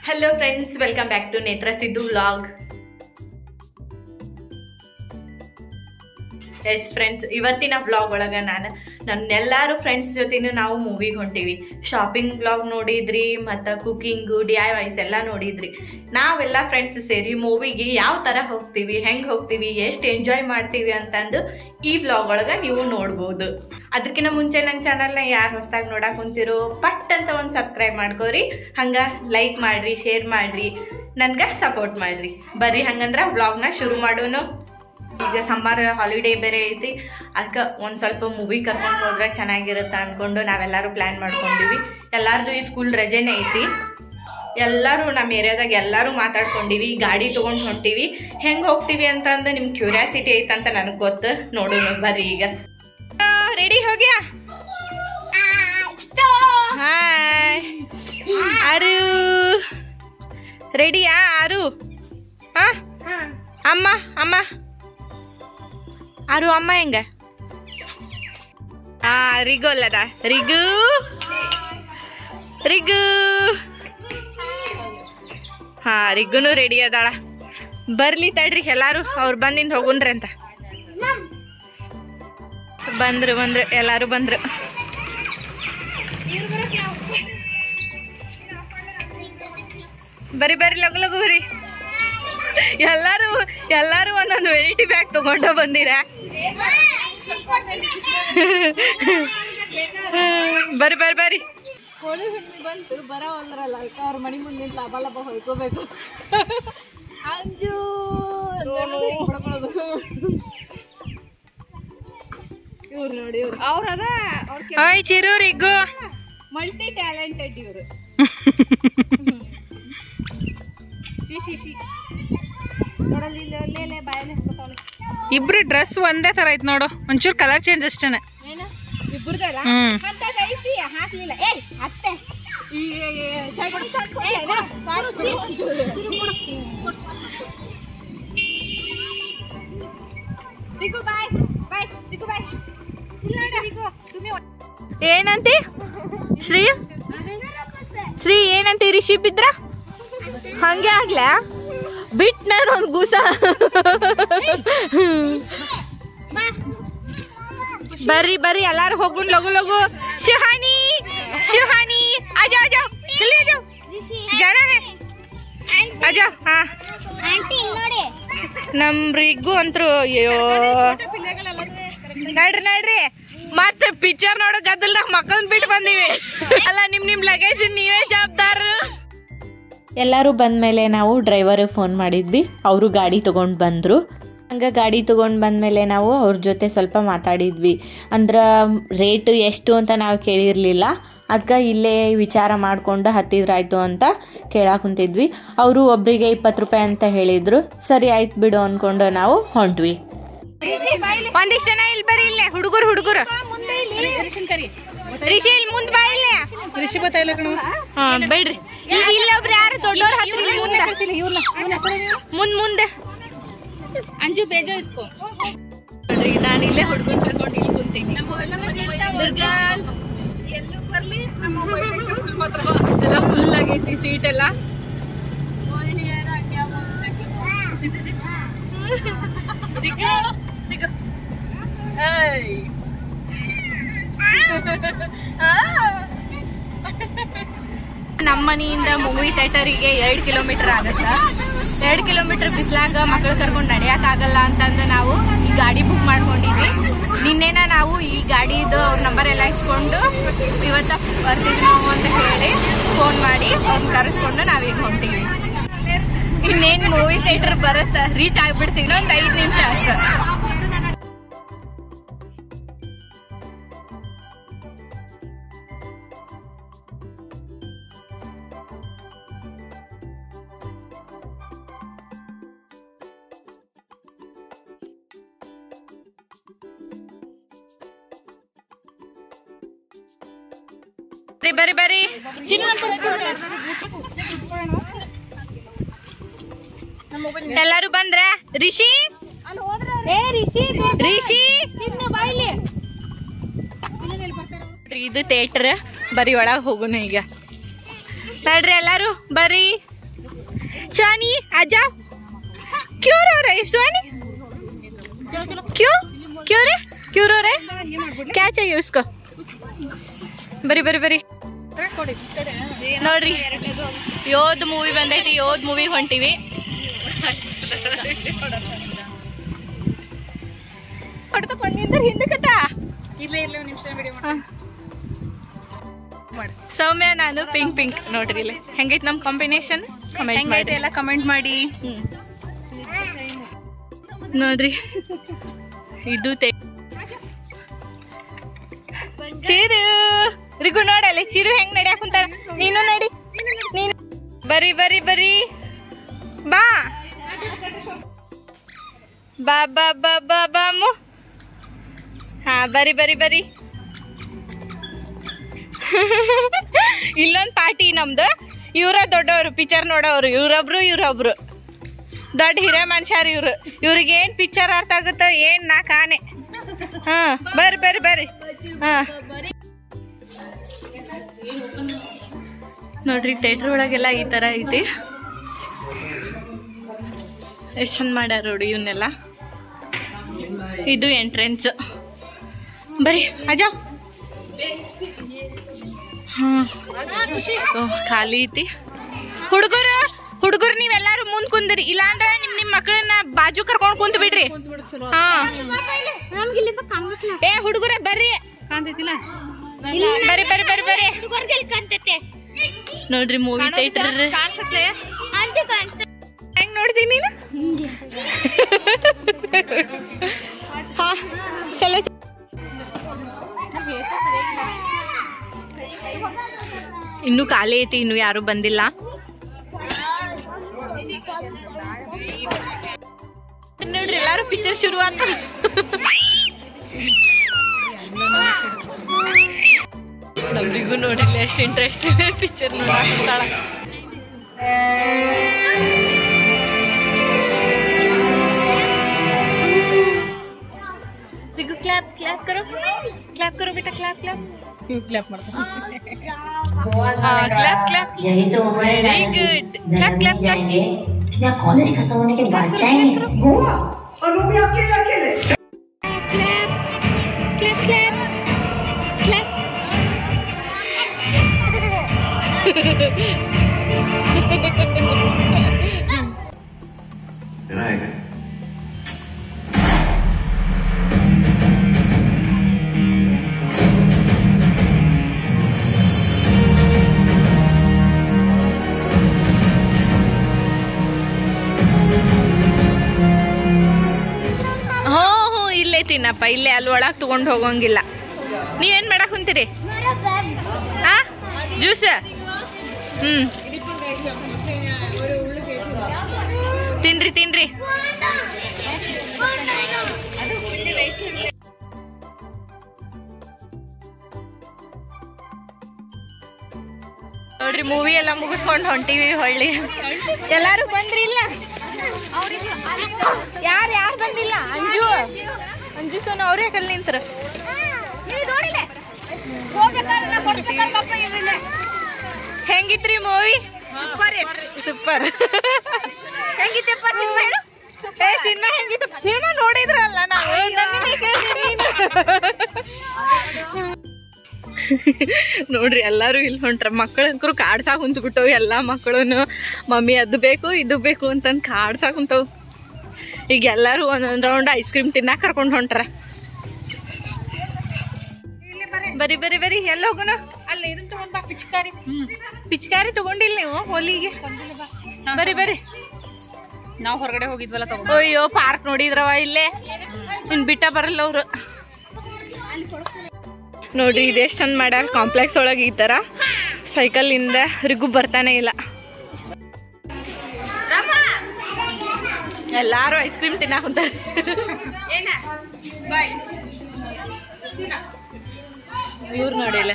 Hello friends, welcome back to Netra Sidhu vlog. Yes friends, ಇವತ್ತಿನ vlog ಒಳಗೆ ನನ್ನೆಲ್ಲರೂ friends ಜೊತೆನೂ ನಾವು ಮೂವಿಗೆ ಹೊಂಟೀವಿ. ಶಾಪಿಂಗ್ ವ್ಲಾಗ್ ನೋಡಿದ್ರಿ, ಮತ್ತು ಕುಕಿಂಗು, DIYs ಎಲ್ಲ ನೋಡಿದ್ರಿ. ನಾವೆಲ್ಲ ಫ್ರೆಂಡ್ಸ್ ಸೇರಿ ಮೂವಿಗೆ ಯಾವ ಥರ ಹೋಗ್ತೀವಿ, ಹೆಂಗೆ ಹೋಗ್ತೀವಿ, ಎಷ್ಟು ಎಂಜಾಯ್ ಮಾಡ್ತೀವಿ ಅಂತಂದು ಈ ವ್ಲಾಗ್ ಒಳಗೆ ನೀವು ನೋಡ್ಬೋದು. ಅದಕ್ಕಿಂತ ಮುಂಚೆ ನನ್ನ ಚಾನಲ್ನ ಯಾರು ಹೊಸದಾಗಿ ನೋಡಕ್ಕೆ ಕುಂತಿರೋ ಪಟ್ ಅಂತ ಒಂದು ಸಬ್ಸ್ಕ್ರೈಬ್ ಮಾಡ್ಕೋರಿ, ಹಂಗೆ ಲೈಕ್ ಮಾಡಿರಿ, ಶೇರ್ ಮಾಡಿರಿ, ನನ್ಗೆ ಸಪೋರ್ಟ್ ಮಾಡಿರಿ. ಬರ್ರಿ ಹಂಗಂದ್ರೆ ವ್ಲಾಗ್ನ ಶುರು ಮಾಡೋನು. ಈಗ ಸಮ್ಮರ್ ಹಾಲಿಡೇ ಬೇರೆ ಐತಿ, ಅದಕ್ಕೆ ಒಂದು ಸ್ವಲ್ಪ ಮೂವಿ ಕರ್ಕೊಂಡು ಹೋದ್ರೆ ಚೆನ್ನಾಗಿರುತ್ತೆ ಅಂದ್ಕೊಂಡು ನಾವೆಲ್ಲರೂ ಪ್ಲ್ಯಾನ್ ಮಾಡ್ಕೊಂಡಿವಿ. ಎಲ್ಲರದು ಈ ಸ್ಕೂಲ್ ರಜೆನೇ ಐತಿ. ಎಲ್ಲರೂ ನಮ್ಮ ಏರಿಯಾದಾಗ ಎಲ್ಲರೂ ಮಾತಾಡ್ಕೊಂಡಿವಿ, ಗಾಡಿ ತೊಗೊಂಡು ಹೊಂಟೀವಿ. ಹೆಂಗೆ ಹೋಗ್ತೀವಿ ಅಂತಂದು ನಿಮ್ಗೆ ಕ್ಯೂರಿಯಾಸಿಟಿ ಐತೆ ಅಂತ ನನಗೆ ಗೊತ್ತು. ನೋಡೋಣ ಬರ್ರಿ. ಈಗ ರೆಡಿ ಹೋಗ್ಯಾ? ಹಾಯ್ ಆರು, ರೆಡಿಯಾ ಆರು? ಹಾಂ ಅಮ್ಮ ಅಮ್ಮ ಆರು ಅಮ್ಮ ಹೆಂಗ? ರಿಗು ಅಲ್ಲದ, ರಿಗು ರಿಗು. ರಿಗುನು ರೆಡಿ ಅದಾಳ. ಬರ್ಲಿ ತಡ್ರಿ ಎಲ್ಲಾರು, ಅವ್ರು ಬಂದಿಂದ ಹೋಗುನ್ರಿ ಅಂತ. ಬಂದ್ರು ಎಲ್ಲಾರು ಬಂದ್ರು. ಬರ್ರಿ ಲಗು ಲಗು ಬರ್ರಿ. ಎಲ್ಲಾರು ಒಂದೊಂದು ವೆರೈಟಿ ಬ್ಯಾಗ್ ತಗೊಂಡ ಬಂದಿರ. ಬರ್ರಿ ಹೋಳಿ ಹುಣ್ಣಿ ಬಂತು, ಬರವಲ್ರಲ್ಲ, ಅವ್ರ ಮನಿ ಮುಂದೆ ಲಾಭ ಹೊಯ್ಕೋಬೇಕು. ಅಂಜು ಇವ್ರು ನೋಡಿ, ಇವ್ರು ಅವ್ರದ ಚಿರೂರಿಗೂ ಮಲ್ಟಿ ಟ್ಯಾಲೆಂಟೆಡ್ ಇವರು. ಇಬ್ರು ಡ್ರೆಸ್ ಒಂದೇ ತರ ಐತ್ ನೋಡು, ಒಂಚೂರು ಕಲರ್ ಚೇಂಜ್ ಅಷ್ಟೇನೆ. ಹಾಕ್ಲಿಲ್ಲ ಅತ್ತೆ. ಏನಂತಿ ಶ್ರೀ ಏನಂತಿ? ರಿಷಿ ಬಿದ್ರ ಹಂಗೆ ಆಗ್ಲಾ? ಬಿಟ್ ನಾನು ಒಂದು ಗೂಸ. ಬರ್ರಿ ಎಲ್ಲಾರು ಹೋಗುನ್ ಲಗು ಲಗು. ಶಿಹಾನಿ ಆಜಾ ಜಲ್ದಿ ಜಾನಾ ಹೈ ಆಜಾ. ನಮ್ರಿಗೂ ಅಂತರು ಅಯ್ಯೋ ನಡ್ರಿ ಮತ್ತೆ ಪಿಕ್ಚರ್ ನೋಡೋ ಗದ್ದಲ್ದಾಗ ಮಕ್ಕಳನ್ನ ಬಿಟ್ಟು ಬಂದಿವಿ ಅಲ್ಲ. ನಿಮ್ ಲಗೇಜ್ ನೀವೇ ಜವಾಬ್ದಾರರು. ಎಲ್ಲರೂ ಬಂದಮೇಲೆ ನಾವು ಡ್ರೈವರಿಗೆ ಫೋನ್ ಮಾಡಿದ್ವಿ. ಅವರು ಗಾಡಿ ತೊಗೊಂಡು ಬಂದರು. ಹಂಗೆ ಗಾಡಿ ತೊಗೊಂಡು ಬಂದಮೇಲೆ ನಾವು ಅವ್ರ ಜೊತೆ ಸ್ವಲ್ಪ ಮಾತಾಡಿದ್ವಿ. ಅಂದ್ರೆ ರೇಟು ಎಷ್ಟು ಅಂತ ನಾವು ಕೇಳಿರಲಿಲ್ಲ. ಅದಕ್ಕೆ ಇಲ್ಲೇ ವಿಚಾರ ಮಾಡಿಕೊಂಡು ಹತ್ತಿದ್ರಾಯ್ತು ಅಂತ ಕೇಳಕ್ಕೆ ಕುಂತಿದ್ವಿ. ಅವರು ಒಬ್ಬರಿಗೆ 20 ರೂಪಾಯಿ ಅಂತ ಹೇಳಿದರು. ಸರಿ ಆಯ್ತು ಬಿಡು ಅಂದ್ಕೊಂಡು ನಾವು ಹೊಂಟ್ವಿ. ಒಂದಿಷ್ಟು ಜನ ಇಲ್ಲಿ ಬರೀ, ಇಲ್ಲೇ ಹುಡುಗರು ರಿಷಿ ಇಲ್ಲಿ ಮುಂದೆ ಬಾ. ಇಲ್ಲೇ ರಿಷಿ ಗೊತ್ತಾಯಿಲ್ಲ ಕಣ. ಬೇಡ್ರಿ, ಇಲ್ಲೊಬ್ರು ಯಾರು ದೊಡ್ಡವ್ರ ಮುಂದೆ ಅಂಜು ಬೇಜೋ ಇಸ್ಕೋ. ನೋಡ್ರಿ, ನಾನು ಇಲ್ಲೇ ಹುಡುಗರು ಕರ್ಕೊಂಡು ಇಲ್ಲಿ ಕುಂತೀನಿ. ಎಲ್ಲ ಫುಲ್ ಆಗೈತಿ ಸೀಟ್ ಎಲ್ಲ. ನಮ್ಮ ಮನೆಯಿಂದ ಮೂವಿ ಥಿಯೇಟರಿಗೆ 2 ಕಿಲೋಮೀಟರ್ ಆಗುತ್ತೆ. 2 ಕಿಲೋಮೀಟರ್ ಬಿಸಿಲಾಗ ಮಕ್ಕಳು ಕರ್ಕೊಂಡು ನಡೆಯೋಕ್ಕಾಗಲ್ಲ ಅಂತಂದು ನಾವು ಈ ಗಾಡಿ ಬುಕ್ ಮಾಡ್ಕೊಂಡಿದ್ವಿ. ನಿನ್ನೆನ ನಾವು ಈ ಗಾಡಿದು ಅವ್ರ ನಂಬರ್ ಎಲ್ಲ ಇಸ್ಕೊಂಡು ಇವತ್ತು ಬರ್ತೀವಿ ನಾವು ಅಂತ ಹೇಳಿ ಫೋನ್ ಮಾಡಿ ಅವ್ರನ್ನ ಕರೆಸ್ಕೊಂಡು ನಾವೀಗ ಹೊಂಟೀವಿ. ಇನ್ನೇನು ಮೂವಿ ಥಿಯೇಟರ್ ಬರುತ್ತೆ, ರೀಚ್ ಆಗಿಬಿಡ್ತೀವಿ. ಇನ್ನೊಂದು 5 ನಿಮಿಷ ಅಷ್ಟೇ. ಬರ್ರಿ ಎಲ್ಲರೂ ಬಂದ್ರ? ರಿಷಿ ಇದು ಥಿಯೇಟರ್. ಬರೀ ಒಳಗೆ ಹೋಗೋಣ ಈಗ. ನೋಡ್ರಿ ಎಲ್ಲಾರು ಬರ್ರಿ. सोनी आ जाओ. क्यों रो रहे सोनी? क्यों क्यों रे क्यों रो रहे? क्या चाहिए उसको? बरी बरी बरी ನೋಡ್ರಿ ಯೋಧ್ ಮೂವಿ ಬಂದೈತಿ. ಯೋಧ್ ಮೂವಿ ಹೊಂಟಿವಿ. ಹೊಡ್ತ ಬಂದಿಂದ ಹಿಂದಕ್ಕತ್ತ ಸೌಮ್ಯ ನಾನು ಪಿಂಕ್ ಪಿಂಕ್. ನೋಡ್ರಿ ಇಲ್ಲಿ ಹೆಂಗೈತಿ ನಮ್ ಕಾಂಬಿನೇಷನ್? ಕಮೆಂಟ್ ಮಾಡಿ ಎಲ್ಲ ಕಮೆಂಟ್ ಮಾಡಿ. ನೋಡ್ರಿ ಇದು ಚಿರು ರಿಗು ನೋಡಲ್ಲಿ ಚಿರು ಹೆಂಗ್ ನಡ್ಯಾಕ ಕುಂತಾರ. ನೀನು ನಡಿ ನೀನು ಬರಿ ಬರಿ ಬರಿ ಬಾ ಬಾ ಬಾ ಬಾ ಬಾ ಬಾಮು. ಹಾ ಬರಿ ಬರಿ ಬರಿ. ಇಲ್ಲೊಂದು ಪಾರ್ಟಿ ನಮ್ದು. ಇವ್ರ ದೊಡ್ಡವರು ಪಿಕ್ಚರ್ ನೋಡೋರು. ಇವ್ರೊಬ್ರು ದೊಡ್ಡ ಹಿರೇ ಮನುಷ್ಯರು ಇವ್ರು. ಇವ್ರಿಗೆ ಏನ್ ಪಿಕ್ಚರ್ ಅರ್ಥ ಆಗುತ್ತೋ ಏನ್ ನಾ ಕಾಣೆ. ಹಾ ಬರ್ರಿ ಬರ್ರಿ ಬರ್ರಿ. ಹಾ ನೋಡ್ರಿ ಥಿಯೇಟರ್ ಒಳಗೆಲ್ಲ ಈ ತರ ಐತಿ. ಎಷ್ಟು ಚಂದ ಮಾಡ್ಯಾರ ನೋಡಿ ಇವನ್ನೆಲ್ಲ. ಇದು ಎಂಟ್ರೆನ್ಸ್. ಬರ್ರಿ ಅಜಾ. ಖಾಲಿ ಐತಿ. ಹುಡುಗರು ನೀವೆಲ್ಲಾರು ಮುಂದ್ ಕುಂದ್ರಿ, ಇಲ್ಲಾಂದ್ರೆ ನಿಮ್ ಮಕ್ಕಳನ್ನ ಬಾಜು ಕರ್ಕೊಂಡ್ ಕುಂತ ಬಿಡ್ರಿ. ಹಾ ಏ ಹುಡುಗರೇ ಬರ್ರಿ. ಬರ್ರಿ ಬರ್ರಿ ಬರ್ರಿ ಬರ್ರಿ. ನೋಡ್ರಿ ಮೂವಿ ಥಿಯೇಟರ್ ಹೆಂಗ್ ನೋಡ್ತೀನಿ ನೀನು? ಹಾ ಚಲೋ. ಇನ್ನು ಖಾಲಿ ಐತಿ, ಇನ್ನು ಯಾರು ಬಂದಿಲ್ಲ. ನೋಡ್ರಿ ಎಲ್ಲಾರು ಪಿಕ್ಚರ್ ಶುರು ಆತ. ನಮ್ರಿಗೂ ನೋಡಿಲ್ಲ ಎಷ್ಟು ಇಂಟ್ರೆಸ್ಟ್ ಪಿಕ್ಚರ್ ನೋಡಾಳ. रिगु क्लैप क्लैप करो बेटा. क्लैप क्लैप करता हाँ क्लैप क्लैप. यही तो उम्र है वेरी गुड. क्लैप क्लैप जाएंगे या कॉलेज खत्म होने के बाद जाएंगे गोवा, और वो भी अकेले अकेले. Clap clap clap clap. ತಿನ್ನಪ್ಪ ಇಲ್ಲೇ, ಅಲ್ಲಿ ಒಳಗೆ ತಗೊಂಡು ಹೋಗೋಂಗಿಲ್ಲ. ನೀವೇನ್ ಮಾಡಕ್ ಕುಂತೀರಿ? ಆ ಜ್ಯೂಸ್. ತಿನ್ರಿ ತಿನ್ರಿ. ನೋಡ್ರಿ ಮೂವಿ ಎಲ್ಲ ಮುಗಿಸ್ಕೊಂಡು ಹೊಂಟಿವಿ ಹೊಳ್ಳಿ. ಎಲ್ಲಾರು ಬಂದ್ರಿ ಇಲ್ಲ? ಯಾರು ಬಂದಿಲ್ಲ? ಅಂಜು ಸೋನು ಅವ್ರೇ ಕಲ್ ನಿಂತ್ರ. ಹೆಂಗಿತ್ರಿ ಮೂವಿ? ಸೂಪರ್. ಹೆಂಗಿತ್ತಪ್ಪ ಸಿನಿಮಾ? ಸಿನಿಮಾ ಹೆಂಗಿತ್ತು? ಸಿನಿಮಾ ನೋಡಿದ್ರಲ್ಲ ನಾವು. ನೋಡ್ರಿ ಎಲ್ಲಾರು ಇಲ್ಲಿ ಹೊಂಟ್ರ. ಮಕ್ಕಳಂಕರು ಕಾಡ್ಸಾಕ ಕುಂತ್ಬಿಟ್ಟವು. ಎಲ್ಲಾ ಮಕ್ಕಳನ್ನು ಮಮ್ಮಿ ಅದು ಬೇಕು ಇದು ಬೇಕು ಅಂತಂದು ಕಾಡ್ಸಾಕ ಕುಂತವು. ಈಗ ಎಲ್ಲಾರು ಒಂದೊಂದ್ ರೌಂಡ್ ಐಸ್ ಕ್ರೀಮ್ ತಿನ್ನಾಕ ಕರ್ಕೊಂಡು ಹೊಂಟ್ರ. ಬರಿ ಬರಿ ಬರಿ. ಎಲ್ಲ ಹೋಗೋಣ? ಪಿಚ್ಕಾರಿ ತಗೊಂಡಿಲ್ಲ ನೀವು ಹೋಲಿಗೆ? ಬರಿ ಬರಿ. ನಾವು ಹೊರಗಡೆ ಹೋಗಿದ್ವಲ್ಲ ತಗೋ. ಅಯ್ಯೋ ಪಾರ್ಕ್ ನೋಡಿದ್ರವ ಇಲ್ಲೇ. ಇನ್ ಬಿಟ್ಟ ಬರಲ್ಲ ಅವ್ರು. ನೋಡ್ರಿ ಇದೆಷ್ಟು ಚಂದ ಮಾಡ್ಯಾರ ಕಾಂಪ್ಲೆಕ್ಸ್ ಒಳಗೆ. ಈ ತರ ಸೈಕಲ್ ಇಂದ ರಿಗು ಬರ್ತಾನೆ ಇಲ್ಲ. ಎಲ್ಲಾರು ಐಸ್ ಕ್ರೀಮ್ ತಿನ್ನಾಕ ಕುಂತಾರೆ. ಇವ್ರು ನೋಡಿಲ್ಲ.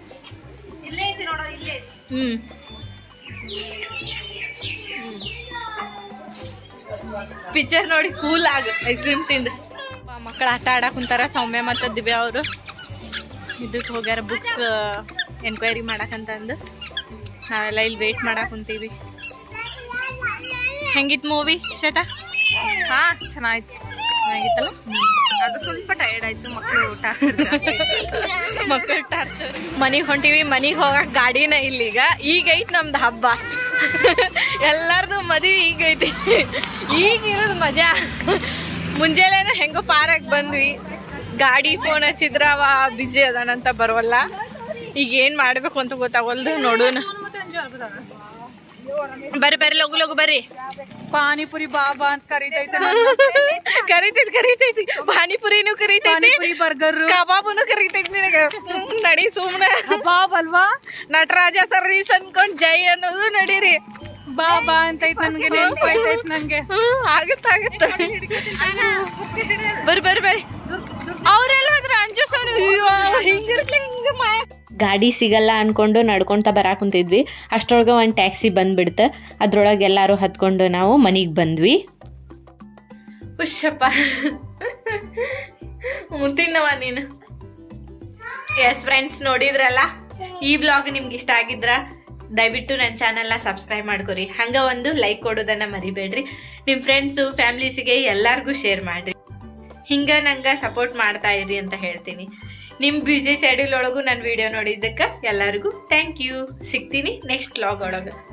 ಪಿಕ್ಚರ್ ನೋಡಿ ಕೂಲ್ ಆಗ ಐಸ್ ಕ್ರೀಮ್ ತಿಂದು. ಮಕ್ಕಳು ಆಟ ಆಡಕ್ ಕುಂತಾರ. ಸೌಮ್ಯ ಮತ್ತು ದಿವ್ಯಾ ಅವರು ಇದಕ್ಕೆ ಹೋಗ್ಯಾರ ಬುಕ್ಸ್ ಎನ್ಕ್ವೈರಿ ಮಾಡಕಂತಂದು. ನಾವೆಲ್ಲ ಇಲ್ಲಿ ವೇಟ್ ಮಾಡಕ್ ಕುಂತೀವಿ. ಹೆಂಗಿತ್ತು ಮೂವಿ ಶೇಟ? ಹಾ ಚೆನ್ನಾಗಿತ್ತು. ಚೆನ್ನಾಗಿತ್ತಲ್ಲ? ಅದು ಸ್ವಲ್ಪ ಟಯರ್ಡ್ ಆಯ್ತು. ಮಕ್ಕಳು ಟಾರ್ಚರ್. ಮನಿಗ್ ಹೊಂಟಿವಿ. ಮನಿಗ್ ಹೋಗಕ್ ಗಾಡಿನ ಇಲ್ಲೀಗ. ಈಗೈತ್ ನಮ್ದು ಹಬ್ಬ. ಎಲ್ಲಾರ್ದು ಮದ್ವಿ ಈಗೈತಿ. ಈಗ ಇರೋದು ಮಜಾ. ಮುಂಜಾನೆನ ಹೆಂಗೋ ಪಾರಕ್ ಬಂದ್ವಿ. ಗಾಡಿ ಫೋನ್ ಹಚ್ಚಿದ್ರ ಅವ ಬಿಜಿ ಅದಾನಂತ ಬರೋಲ್ಲ. ಈಗ ಏನ್ ಮಾಡ್ಬೇಕು ಅಂತ ಗೊತ್ತಾಗಲ್ದು. ನೋಡೋಣ. ಬರ್ರಿ ಲಗು ಲಗು ಬರ್ರಿ. ಪಾನಿಪುರಿ ಬಾಬಾ ಅಂತ ಕರಿತೈತೆ. ಕರಿತೈತಿ ಪಾನಿಪುರಿನೂ ಕರಿತೈತಿ, ಬರ್ಗರ್ ಕಬಾಬುನು ಕರಿತೈತಿ. ನಿನಗ ನಡಿ ಸುಮ್ನೆ. ಬಾಬ್ ಅಲ್ವಾ? ನಟರಾಜ ಸರ್ವೀಸ್ ಅನ್ಕೊಂಡ್ ಜೈ ಅನ್ನೋದು ನಡೀರಿ. ಬಾಬಾ ಅಂತೈತ್ ನನ್ಗೆ ನೆನಪಾಯ್ತೈತ್ ನಂಗೆ. ಆಗತ್ತ ಬರ್ರಿ. ಅವ್ರೆಲ್ಲ ಹೋದ್ರ ಅಂಜು ಸೋನು ಹಿಂಗಿರ್ಲಿ ಹಿಂಗ ಮಾಯ. ಗಾಡಿ ಸಿಗಲ್ಲ ಅನ್ಕೊಂಡು ನಡ್ಕೊಂತ ಬರಾಕ್ ಕುಂತಿದ್ವಿ. ಅಷ್ಟರೊಳಗೆ ಒಂದು ಟ್ಯಾಕ್ಸಿ ಬಂದ್ಬಿಡ್ತ. ಅದ್ರೊಳಗೆ ಎಲ್ಲಾರು ಹತ್ಕೊಂಡು ನಾವು ಮನಿಗೆ ಬಂದ್ವಿ. ಹುಷಪ್ಪ ತಿನ್ನವ ನೀನು. ಎಸ್ ಫ್ರೆಂಡ್ಸ್, ನೋಡಿದ್ರಲ್ಲ ಈ ಬ್ಲಾಗ್ ನಿಮ್ಗೆ ಇಷ್ಟ ಆಗಿದ್ರ ದಯವಿಟ್ಟು ನನ್ನ ಚಾನಲ್ನ ಸಬ್ಸ್ಕ್ರೈಬ್ ಮಾಡ್ಕೊರಿ. ಹಂಗ ಒಂದು ಲೈಕ್ ಕೊಡೋದನ್ನ ಮರಿಬೇಡ್ರಿ. ನಿಮ್ಮ ಫ್ರೆಂಡ್ಸು ಫ್ಯಾಮಿಲೀಸಿಗೆ ಎಲ್ಲಾರ್ಗೂ ಶೇರ್ ಮಾಡ್ರಿ. ಹಿಂಗ ನಂಗೆ ಸಪೋರ್ಟ್ ಮಾಡ್ತಾ ಇರಿ ಅಂತ ಹೇಳ್ತೀನಿ. ನಿಮ್ಮ ಬ್ಯುಸಿ ಶೆಡ್ಯೂಲ್ ಒಳಗೂ ನನ್ನ ವಿಡಿಯೋ ನೋಡಿದ್ದಕ್ಕೆ ಎಲ್ಲರಿಗೂ ಥ್ಯಾಂಕ್ ಯು. ಸಿಗ್ತೀನಿ ನೆಕ್ಸ್ಟ್ ವ್ಲಾಗ್ ಒಳಗೆ.